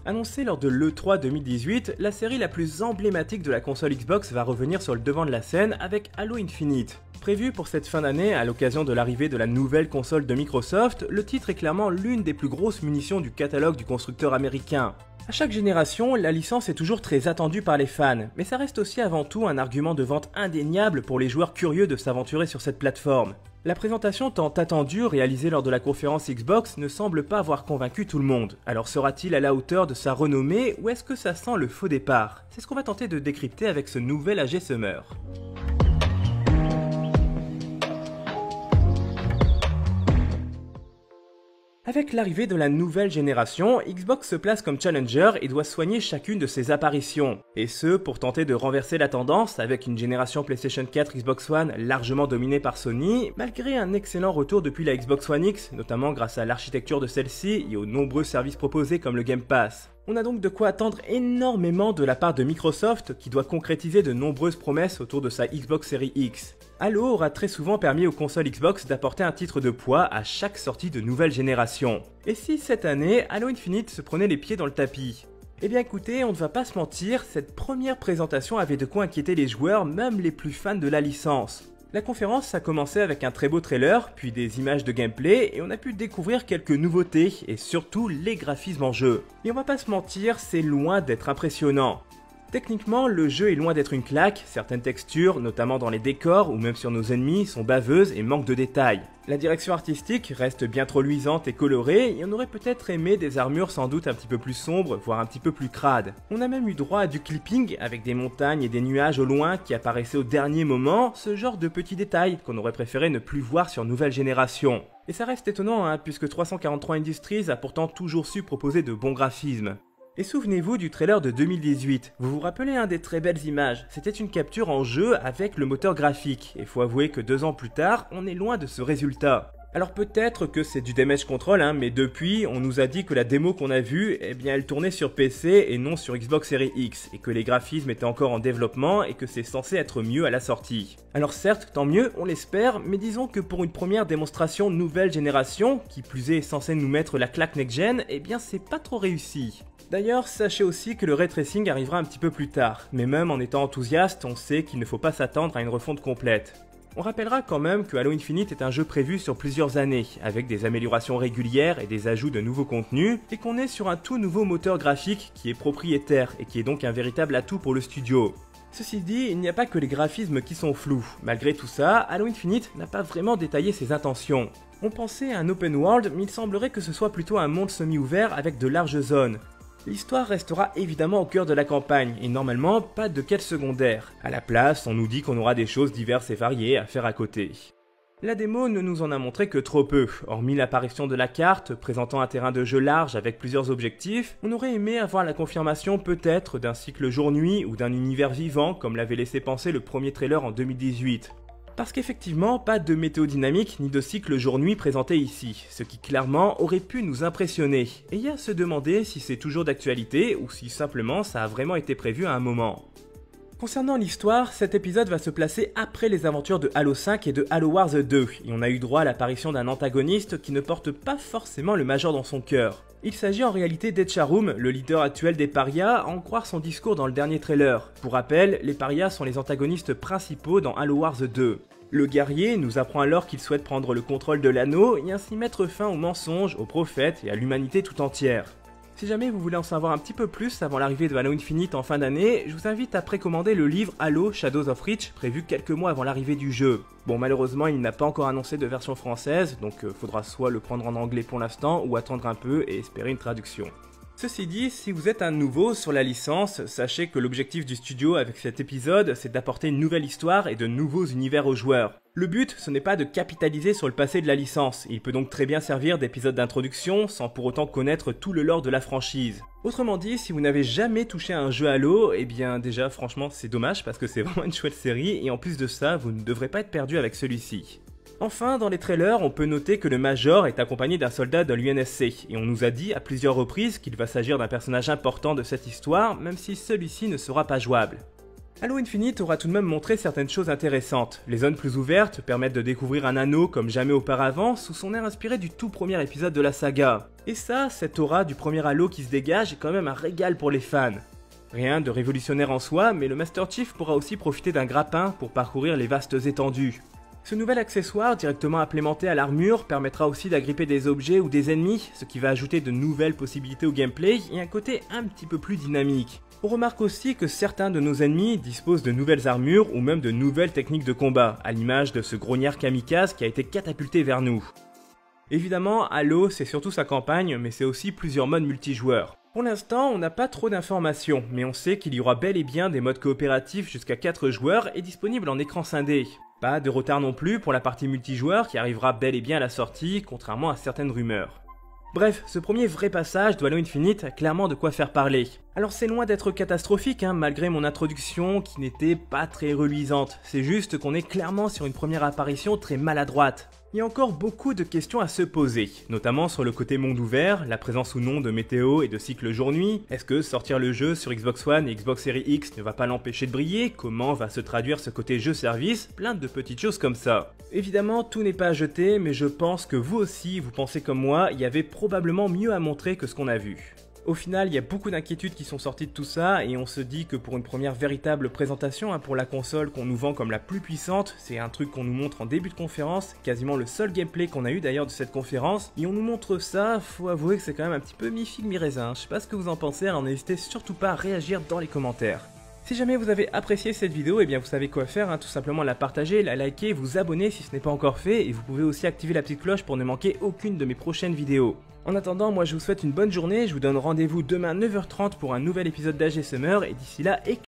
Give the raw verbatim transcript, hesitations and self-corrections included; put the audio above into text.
Annoncée lors de l'E trois deux mille dix-huit, la série la plus emblématique de la console Xbox va revenir sur le devant de la scène avec Halo Infinite. Prévu pour cette fin d'année, à l'occasion de l'arrivée de la nouvelle console de Microsoft, le titre est clairement l'une des plus grosses munitions du catalogue du constructeur américain. À chaque génération, la licence est toujours très attendue par les fans, mais ça reste aussi avant tout un argument de vente indéniable pour les joueurs curieux de s'aventurer sur cette plateforme. La présentation tant attendue réalisée lors de la conférence Xbox ne semble pas avoir convaincu tout le monde. Alors sera-t-il à la hauteur de sa renommée ou est-ce que ça sent le faux départ? C'est ce qu'on va tenter de décrypter avec ce nouvel A G Summer. Avec l'arrivée de la nouvelle génération, Xbox se place comme challenger et doit soigner chacune de ses apparitions. Et ce, pour tenter de renverser la tendance avec une génération PlayStation quatre Xbox One largement dominée par Sony, malgré un excellent retour depuis la Xbox One X, notamment grâce à l'architecture de celle-ci et aux nombreux services proposés comme le Game Pass. On a donc de quoi attendre énormément de la part de Microsoft qui doit concrétiser de nombreuses promesses autour de sa Xbox Series X. Halo aura très souvent permis aux consoles Xbox d'apporter un titre de poids à chaque sortie de nouvelle génération. Et si cette année, Halo Infinite se prenait les pieds dans le tapis? Eh bien écoutez, on ne va pas se mentir, cette première présentation avait de quoi inquiéter les joueurs, même les plus fans de la licence. La conférence a commencé avec un très beau trailer, puis des images de gameplay, et on a pu découvrir quelques nouveautés, et surtout les graphismes en jeu. Et on va pas se mentir, c'est loin d'être impressionnant. Techniquement, le jeu est loin d'être une claque, certaines textures, notamment dans les décors ou même sur nos ennemis, sont baveuses et manquent de détails. La direction artistique reste bien trop luisante et colorée, et on aurait peut-être aimé des armures sans doute un petit peu plus sombres, voire un petit peu plus crades. On a même eu droit à du clipping, avec des montagnes et des nuages au loin qui apparaissaient au dernier moment, ce genre de petits détails qu'on aurait préféré ne plus voir sur nouvelle génération. Et ça reste étonnant, hein, puisque trois cent quarante-trois Industries a pourtant toujours su proposer de bons graphismes. Et souvenez-vous du trailer de deux mille dix-huit, vous vous rappelez un des très belles images, c'était une capture en jeu avec le moteur graphique, et faut avouer que deux ans plus tard, on est loin de ce résultat. Alors peut-être que c'est du damage control, hein, mais depuis, on nous a dit que la démo qu'on a vue, eh bien elle tournait sur P C et non sur Xbox Series X, et que les graphismes étaient encore en développement et que c'est censé être mieux à la sortie. Alors certes, tant mieux, on l'espère, mais disons que pour une première démonstration nouvelle génération, qui plus est censée nous mettre la claque next-gen, eh bien c'est pas trop réussi. D'ailleurs, sachez aussi que le ray tracing arrivera un petit peu plus tard, mais même en étant enthousiaste, on sait qu'il ne faut pas s'attendre à une refonte complète. On rappellera quand même que Halo Infinite est un jeu prévu sur plusieurs années, avec des améliorations régulières et des ajouts de nouveaux contenus, et qu'on est sur un tout nouveau moteur graphique qui est propriétaire et qui est donc un véritable atout pour le studio. Ceci dit, il n'y a pas que les graphismes qui sont flous. Malgré tout ça, Halo Infinite n'a pas vraiment détaillé ses intentions. On pensait à un open world, mais il semblerait que ce soit plutôt un monde semi-ouvert avec de larges zones. L'histoire restera évidemment au cœur de la campagne, et normalement pas de quête secondaire. À la place, on nous dit qu'on aura des choses diverses et variées à faire à côté. La démo ne nous en a montré que trop peu, hormis l'apparition de la carte, présentant un terrain de jeu large avec plusieurs objectifs, on aurait aimé avoir la confirmation peut-être d'un cycle jour-nuit ou d'un univers vivant comme l'avait laissé penser le premier trailer en deux mille dix-huit. Parce qu'effectivement, pas de météo dynamique ni de cycle jour-nuit présenté ici, ce qui clairement aurait pu nous impressionner. Et il y a à se demander si c'est toujours d'actualité ou si simplement ça a vraiment été prévu à un moment. Concernant l'histoire, cet épisode va se placer après les aventures de Halo cinq et de Halo Wars deux, et on a eu droit à l'apparition d'un antagoniste qui ne porte pas forcément le Major dans son cœur. Il s'agit en réalité d'Edcharum, le leader actuel des parias, à en croire son discours dans le dernier trailer. Pour rappel, les parias sont les antagonistes principaux dans Halo Wars deux. Le guerrier nous apprend alors qu'il souhaite prendre le contrôle de l'anneau et ainsi mettre fin aux mensonges, aux prophètes et à l'humanité tout entière. Si jamais vous voulez en savoir un petit peu plus avant l'arrivée de Halo Infinite en fin d'année, je vous invite à précommander le livre Halo Shadows of Reach, prévu quelques mois avant l'arrivée du jeu. Bon, malheureusement, il n'a pas encore annoncé de version française, donc euh, faudra soit le prendre en anglais pour l'instant, ou attendre un peu et espérer une traduction. Ceci dit, si vous êtes un nouveau sur la licence, sachez que l'objectif du studio avec cet épisode, c'est d'apporter une nouvelle histoire et de nouveaux univers aux joueurs. Le but, ce n'est pas de capitaliser sur le passé de la licence, il peut donc très bien servir d'épisode d'introduction sans pour autant connaître tout le lore de la franchise. Autrement dit, si vous n'avez jamais touché à un jeu Halo, eh bien déjà franchement c'est dommage parce que c'est vraiment une chouette série et en plus de ça, vous ne devrez pas être perdu avec celui-ci. Enfin, dans les trailers, on peut noter que le Major est accompagné d'un soldat de l'U N S C, et on nous a dit à plusieurs reprises qu'il va s'agir d'un personnage important de cette histoire, même si celui-ci ne sera pas jouable. Halo Infinite aura tout de même montré certaines choses intéressantes. Les zones plus ouvertes permettent de découvrir un anneau comme jamais auparavant sous son air inspiré du tout premier épisode de la saga. Et ça, cette aura du premier Halo qui se dégage est quand même un régal pour les fans. Rien de révolutionnaire en soi, mais le Master Chief pourra aussi profiter d'un grappin pour parcourir les vastes étendues. Ce nouvel accessoire, directement implémenté à l'armure, permettra aussi d'agripper des objets ou des ennemis, ce qui va ajouter de nouvelles possibilités au gameplay et un côté un petit peu plus dynamique. On remarque aussi que certains de nos ennemis disposent de nouvelles armures ou même de nouvelles techniques de combat, à l'image de ce grognard kamikaze qui a été catapulté vers nous. Évidemment, Halo c'est surtout sa campagne, mais c'est aussi plusieurs modes multijoueurs. Pour l'instant, on n'a pas trop d'informations, mais on sait qu'il y aura bel et bien des modes coopératifs jusqu'à quatre joueurs et disponibles en écran scindé. Pas de retard non plus pour la partie multijoueur qui arrivera bel et bien à la sortie, contrairement à certaines rumeurs. Bref, ce premier vrai passage de Halo Infinite a clairement de quoi faire parler. Alors c'est loin d'être catastrophique, hein, malgré mon introduction qui n'était pas très reluisante. C'est juste qu'on est clairement sur une première apparition très maladroite. Il y a encore beaucoup de questions à se poser, notamment sur le côté monde ouvert, la présence ou non de météo et de cycle jour-nuit. Est-ce que sortir le jeu sur Xbox One et Xbox Series X ne va pas l'empêcher de briller? Comment va se traduire ce côté jeu-service? Plein de petites choses comme ça. Évidemment, tout n'est pas à jeter, mais je pense que vous aussi, vous pensez comme moi, il y avait probablement mieux à montrer que ce qu'on a vu. Au final, il y a beaucoup d'inquiétudes qui sont sorties de tout ça et on se dit que pour une première véritable présentation hein, pour la console qu'on nous vend comme la plus puissante, c'est un truc qu'on nous montre en début de conférence, quasiment le seul gameplay qu'on a eu d'ailleurs de cette conférence, et on nous montre ça, faut avouer que c'est quand même un petit peu mi-figue mi-raisin, je sais pas ce que vous en pensez, alors n'hésitez surtout pas à réagir dans les commentaires. Si jamais vous avez apprécié cette vidéo, eh bien vous savez quoi faire, hein, tout simplement la partager, la liker, vous abonner si ce n'est pas encore fait, et vous pouvez aussi activer la petite cloche pour ne manquer aucune de mes prochaines vidéos. En attendant, moi je vous souhaite une bonne journée, je vous donne rendez-vous demain neuf heures trente pour un nouvel épisode d'A G Summer, et d'ici là, éclatez